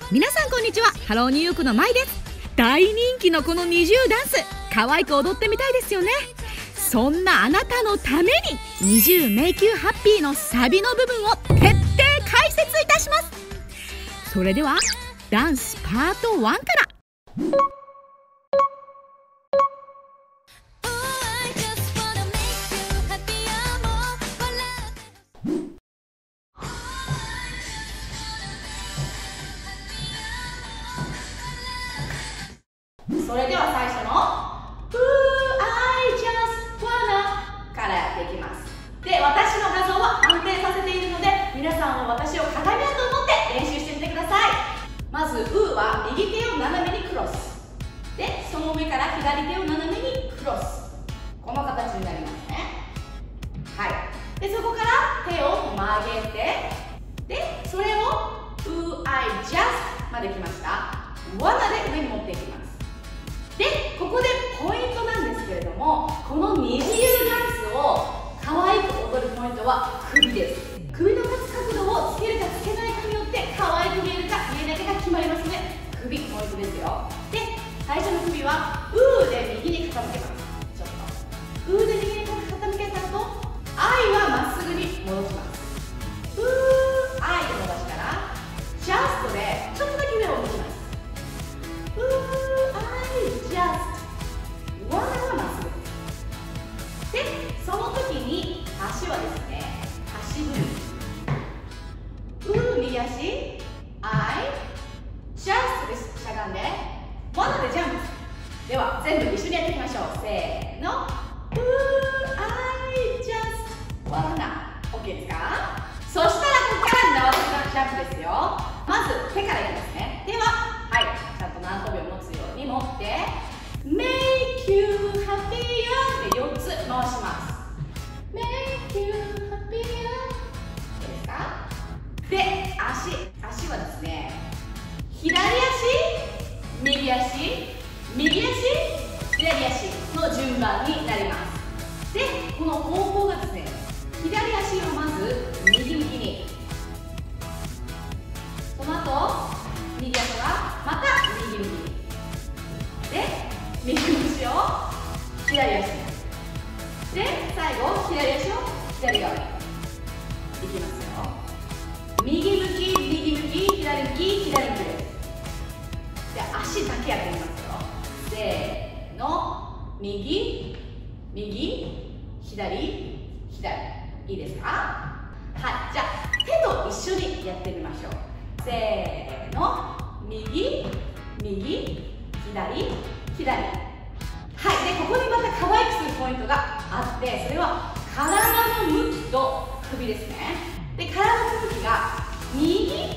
皆さんこんにちは。ハローニューヨークのまいです。大人気のこの二重ダンス、可愛く踊ってみたいですよね。そんなあなたのために二重迷宮ハッピーのサビの部分を徹底解説いたします。それではダンスパート1から。それでは最初の Who I just wanna からやっていきます。で、私の画像は安定させているので、皆さんは私を鏡だと思って練習してみてください。まず Who は右手を斜めにクロスで、その上から左手を斜めにクロス、この形になりますね。はい。で、そこから手を曲げて、で、それを Who I just まで来ました。wanna で上に持っていきます。で、ここでポイントなんですけれども、この二重ダンスを可愛く踊るポイントは首です。首の立つ角度をつけるかつけないかによって可愛く見えるか見えないかが決まりますので、首ポイントですよ。で、最初の首はうーで右に傾けます。ちょっとうーで右に傾けた後、Iはまっすぐに戻します。うー、I で伸ばしたら Just でちょっとだけ上を向きます。うー、just one はまっすぐで、その時に足はですね、足踏み、右足 I just です。しゃがんで one でジャンプ。では全部一緒にやっていきましょう。せーの I just wanna OK ですか？そしたらここから縄跳びのジャンプですよ。まず手からいきますね。では、はい、ちゃんと縄跳びを持つように持って Make you happier で4つ回します。 Make you happier ですか？で、足はですね、左足、右足、右足、左足の順番になります。で、この方向がですね、左足をまず右向きに、その後右足はまた右向きに、で右足を左足で、最後左足を左側にいきますよ。右向き、右向き、左向き、左向きです。で、足だけやってみますよ。せーの、右、右、左、左。いいですか？はい、じゃあ手と一緒にやってみましょう。せーの、右、右、左、左。はい。で、ここにまた可愛くするポイントがあって、それは体の向きと首ですね。で、体の向きが右、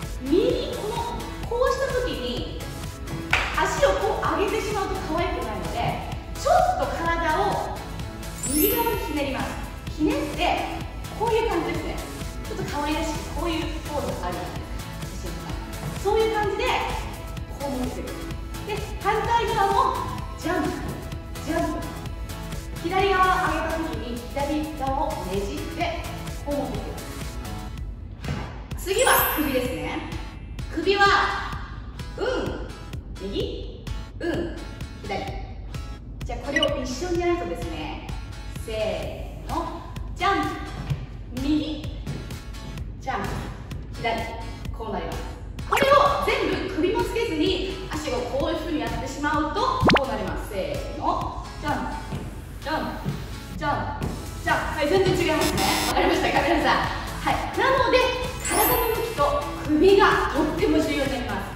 こうした時に足をこう上げてしまうと可愛くないので、ちょっと体を右側にひねります。ひねってこういう感じですね。ちょっと可愛らしいこういうポーズあるじゃないですか。そういう感じでこう持ってくる。で、反対側もジャンプ、ジャンプ。左側を上げた時に左側をねじってこう持っていきます。次は首ですね。首は右、左。じゃあこれを一緒にやるとですね、せーの、ジャンプ、右、ジャンプ、左、こうなります。これを全部首もつけずに足をこういうふうにやってしまうとこうなります。せーの、ジャンプ、ジャンプ、ジャンプ、ジャンプ。はい、全然違いますね。わかりましたか、皆さん。はい、なので体の向きと首がとっても重要になります。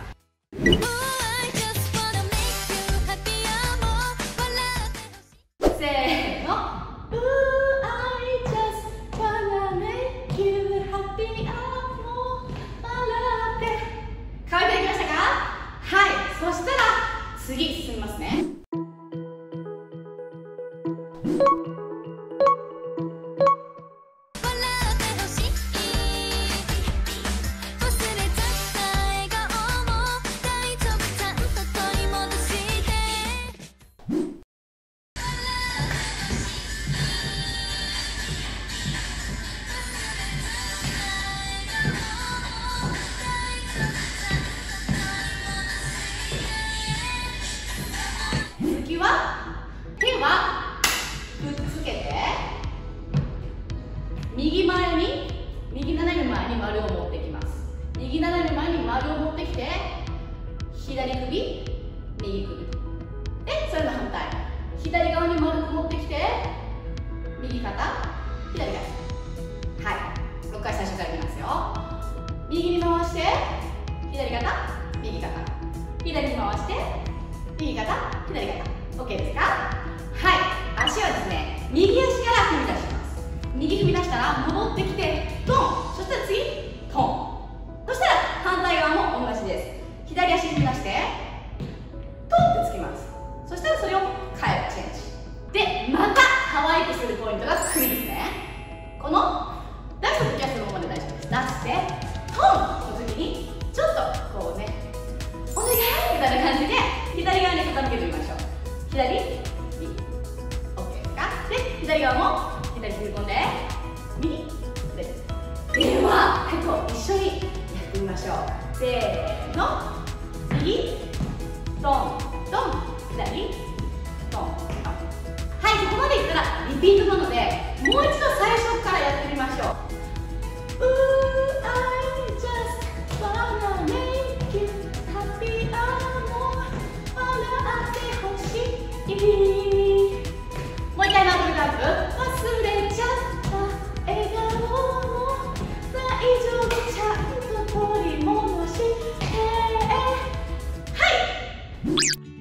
せーの、そしたら次進みますね。 前に丸を持ってきます。右斜め前に丸を持ってきて、左首、右首。で、それの反対。左側に丸く持ってきて、右肩、左肩。はい。6回最初からいきますよ。右に回して、左肩、右肩。左に回して、右肩、左肩。OK ですか？はい。足はですね、右足から踏み出します。右踏み出したら戻ってきて、トン。そしたら次、トン。そしたら反対側も同じです。左足踏み出して、トンってつきます。そしたらそれを変えるチェンジ。で、また可愛くするポイントが首ですね。この出した時はそのままで大丈夫です。出して、トンの時に、ちょっとこうね、お願いみたいな感じで、左側に傾けてみましょう。左、右。OK ですか？で、左側も、左踏み込んで、右、左。では、一緒にやってみましょう。せーの。右、トン、トン、左、トン、トン。はい、ここまでいったらリピートなので、もう一度最初からやってみましょう。I just wanna make you happy. 笑ってほしい。もう一回ナンバージャンプ。忘れちゃった笑顔も大丈夫、ちゃんと取り戻して。はい。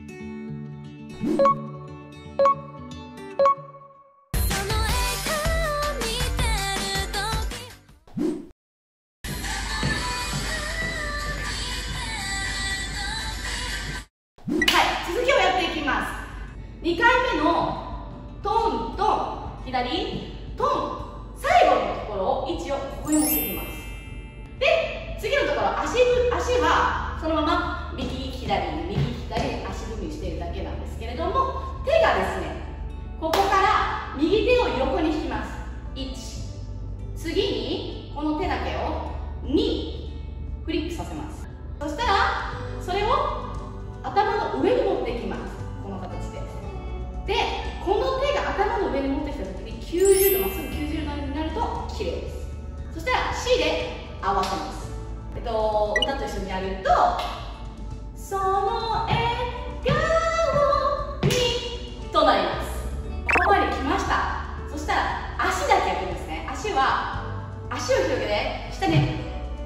続きをやっていきます。2回目のトンと左、トン、最後のところを位置をここに持ってきます。で、次のところ、足はそのまま右左、右左、足踏みしているだけなんですけれども、手がですね、ここから右手を横に引きます。1、次にこの手だけを2、フリップさせます。そしたら、それを頭の上に持っていきます。この形で。で、この手が頭の上に持ってきたときに90度、まっすぐ90度になると綺麗です。そしたら C で合わせます。歌と一緒にやると、その笑顔にとなります。ここまで来ました。そしたら足だけやってみますね。足を広げて下に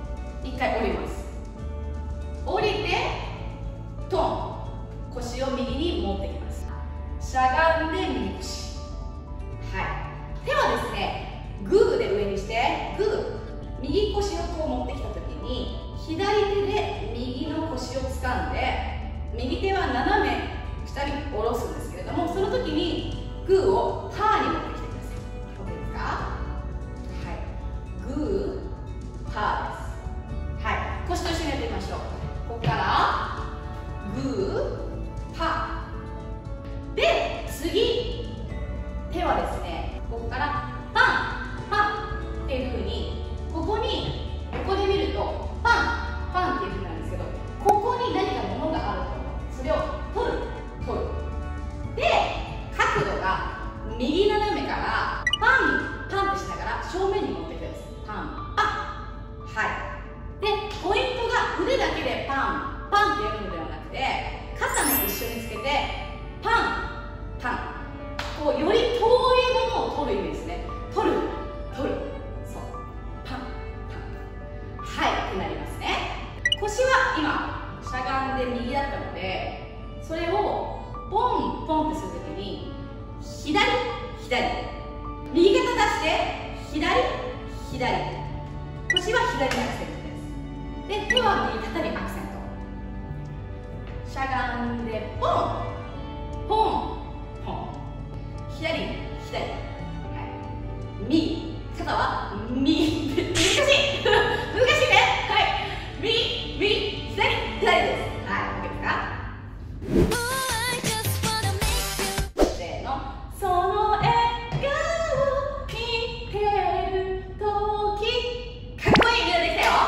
1回降ります。降りてトン、腰を右に持ってきます。しゃがんで右腰。はい。手はですね、グーで上にして、グー、右腰をこう持ってきたときに、左手で右の腰を掴んで、右手は斜め下に下ろすんですけれども、その時にグーをパーに持ってきてください。OK ですか？はい。グー、パーです。はい。腰と一緒にやってみましょう。ここから、グー、パー。で、次、手はですね、ここからパン、パンっていう風に、ここに横で見るとパン、パンっていう風なんですけど、ここに何か物があると思う。それを取る。で、角度が右斜めからパン、パンってしながら正面に持っていくんです。パン、パン。はい。で、ポイントが腕だけでパン、パンってやるのではなくて、肩も一緒につけてパン、パン。こうより遠いものを取る意味ですね。取る、そう、パン、パン。はいってなりますね。腰は今しゃがんで右だったので、それをポンポンってするときに左、右肩出して左、腰は左にアクセントです。で、手は右肩にアクセント。しゃがんでポン、ポン、ポン。左、はい。右、肩は右。難しい難しいね。はい。右、左です。はい。OK ですか？せーの。その笑顔見てるとき、かっこいい腕できたよ。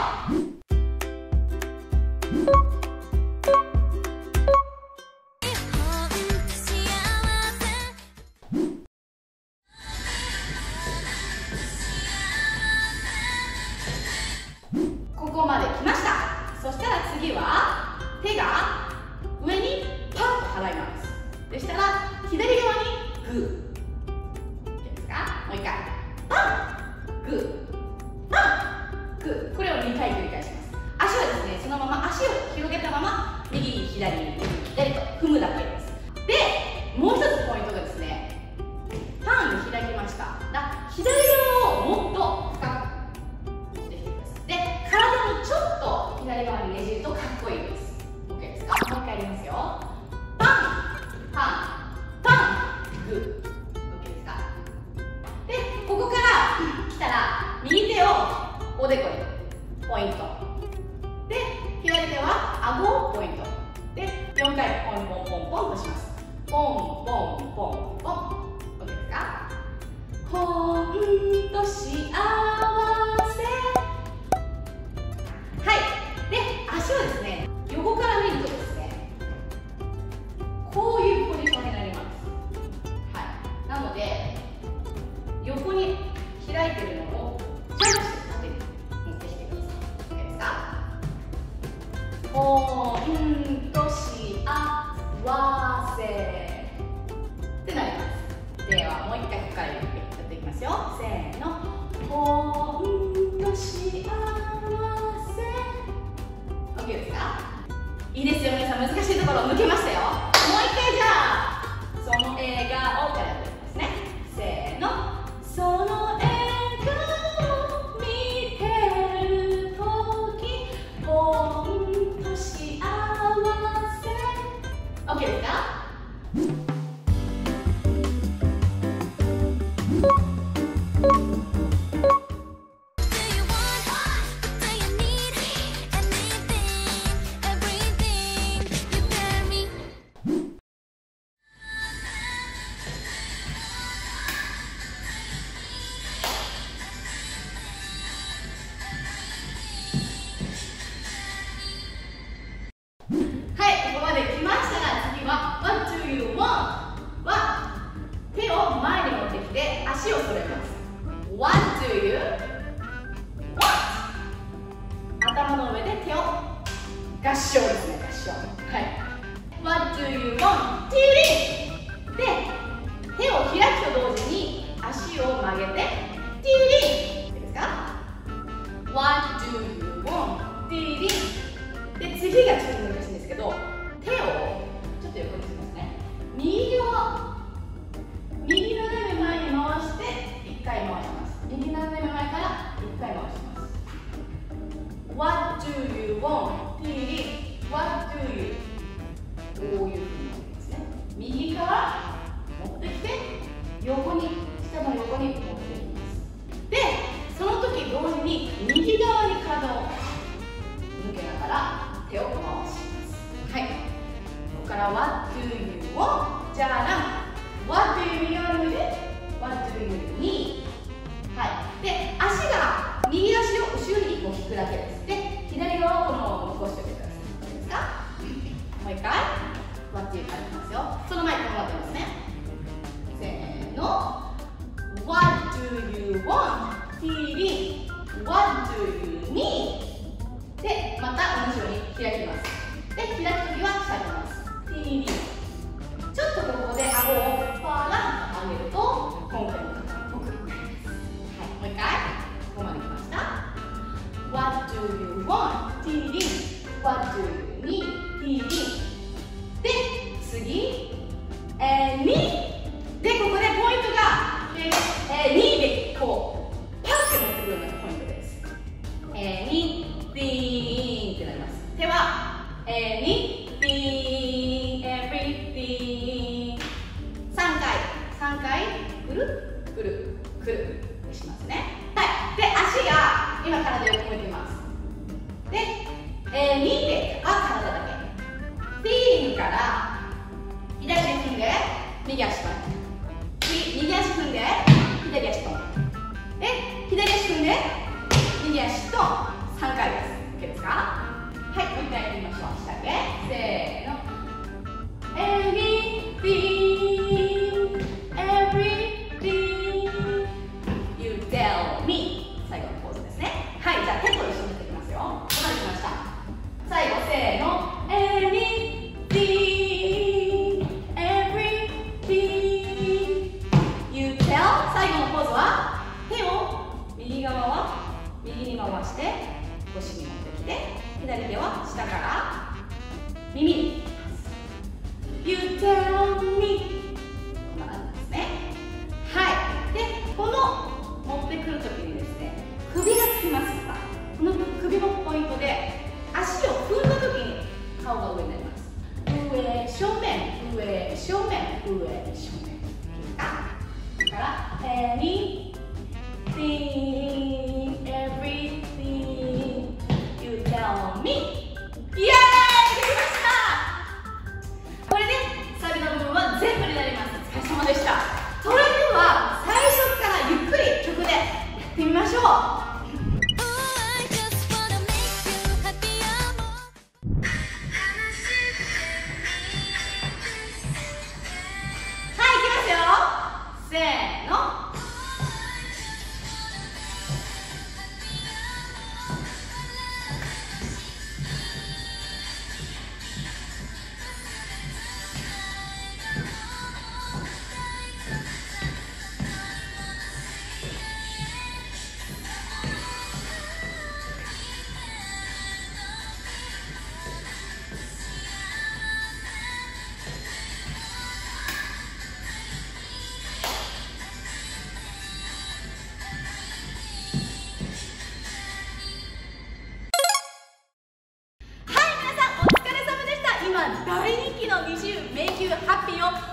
左と踏むだけです。で、もう一つポイントがですね、パンに開きました。左側をもっと深くしてきてください。で、体もちょっと左側にねじるとかっこいいです。 OK ですか？もう一回やりますよ。パンパンパングー。 OK ですか？で、ここから来たら右手をおでこにポイントで、左手は顎をポイントで、4回ポンポンポンポンとします。ポンポンポンポン。 OK ですか？ほんと幸せ。はい。で、足はですね、横から見るとですね、こういうポジションになります。はい。なので横に開いてるのをジャンプして縦に持ってきてください。 OK ですか？ほんと幸せってなります。ではもう一回ここからやっていきますよ。せーの。ほんと幸せ。 OK ですか？いいですよ、皆さん。難しいところ抜けましたよ。もう一回じゃあその笑顔からやっていきますね。せーの。その笑顔見てるときほんと幸せ。 OK ですか？はい、ここまで来ましたが、次は What do you want? は手を前に持ってきて足を揃えます。 What do you want? 頭の上で手を合掌ですね、合掌。はい。 What do you want? ティーリンで、手を開くと同時に足を曲げてティーリンですか？ What do you want? ティーリンで、次がちょっと難しいんですけど、手をちょっと横にしますね。右側、右斜め前に回して1回回します。右斜め前から1回回します。 What do you want? ティーリン What do you? こういうふうになりますね。右から持ってきて横に、下の横に持ってきます。で、その時同時に右側に体を抜けながら手を回します。はい。ここから What do you want? じゃあ What do you 右側に向いて What do you need? はい。で、足が右足を後ろに1個引くだけです。で、左側をこのまま残しておいてください。いいですか？もう一回 What do you 書いてますよ。その前にこのままですね。せーの。What do you want? Feeling. What do you need? で、また同じように開きます。で、開くときは下げます。Feeling。ちょっとここで顎をパーランと上げると今回の方っぽくなります。はい、もう一回。ここまで来ました。What do you want? Feeling. What do you need? Feeling。で、次。に。で、ここでポイントが、にでこう、パッて持ってくるようなポイントです。に。ピーンってなります。手は、に、ピーン、everything。3回、くる、くる、くる、しますね。はい。で、足が、今体横向いてます。で、にでは体だけ。ピーンから、左足踏んで、右足から。右足踏んで、左足と。で、左足踏んで、右足と、3回です。OK ですか？はい、もう一回やりましょう。下げ。せーの。Everything, everything, you tell me。最後のポーズですね。はい、じゃあ手と一緒にやっていきますよ。ここまで来ました。最後、せーの。Anything, everything, you tell。最後のポーズは、手を右側は右に回して、腰に持ってきて、左手は下から耳にもポイントで、足を踏んだ時に顔が上になります。上正面、上正面、上正面。だから anything everything you tell me。 イエーイ、できました。これでサビの部分は全部になります。お疲れ様でした。それでは最初からゆっくり曲でやってみましょう。せーの。大人気の20迷宮ハッピーを